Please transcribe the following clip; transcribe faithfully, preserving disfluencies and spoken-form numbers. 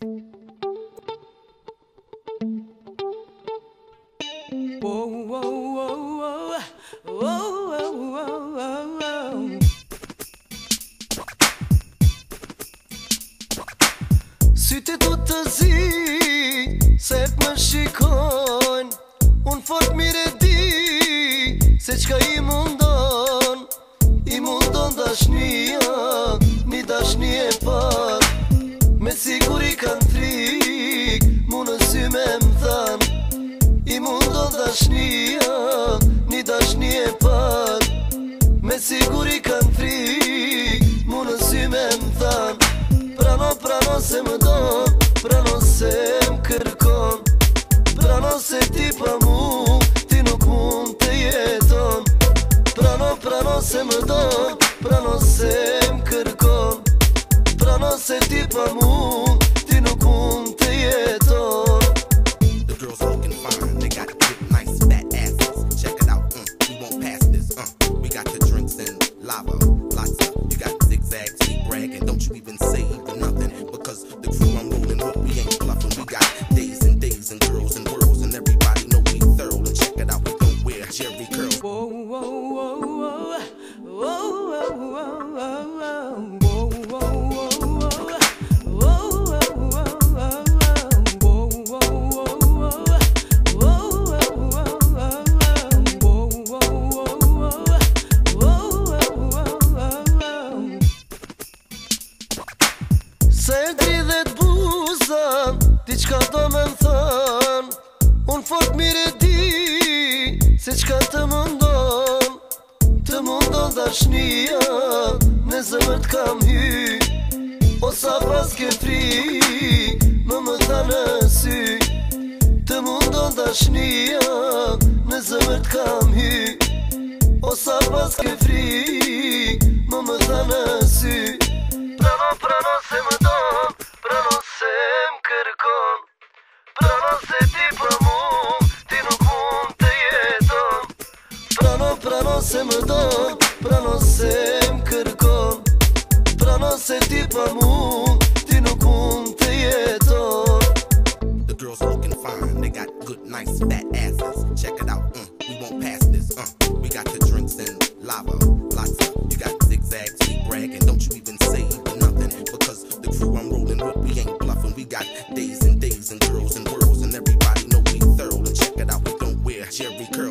Sytë du të zi, se më shikon, unë fort mire di, se qka i mundon, i mundon dashnia, një dashni e par, me siguri kanë frik, mu në sy me më than, i mundon dashnia, një dashni e par, me siguri kanë frik, mu në sy me më than. Prano, prano se më don, prano se më kërkon, prano se ti pa mu, ti nuk mund të jeton. Prano, prano se më don, prano se më kërkon, prano se ti pa mu, ti nuk mund të jeton. The girls looking fine, they got good, nice, fat asses. Check it out, mm, we won't pass this, uh. We got the drinks and lava, lots of. You got zigzag, T-brag, and don't you even say even nothing, because the crew I'm rolling with, we ain't bluffing. We got days and days and girls and worlds, and everybody know we thorough. And check it out, we don't wear Jerry curl. Whoa, whoa, whoa, whoa, whoa, whoa, whoa, whoa. Se dridhet buza, diçka do me më thën, unë fort mire di, se qka të mundon, të mundon dashnia, në zemër t'kam hy, o sa pas ke frik, më më tha në sy, të mundon dashnia, në zemër t'kam hy, o sa pas ke frik, më më tha në sy. Prano, prano se më don, prano se më kërkon, prano se ti pa mu, ti nuk mund të jeton. Prano, prano se më don, prano se më kërkon, prano se ti pa mu, ti nuk mund të jeton. The girls looking fine, they got good, nice, fat asses. Check it out, mm, we won't pass this, uh. We got the drinks and lava, lots of. You got zigzag, T-brag, and don't you even say even nothing, because the crew I'm rolling with, we ain't bluffing. We got days and days and girls and worlds, and everybody know we thorough. And check it out, we don't wear Jerry curl.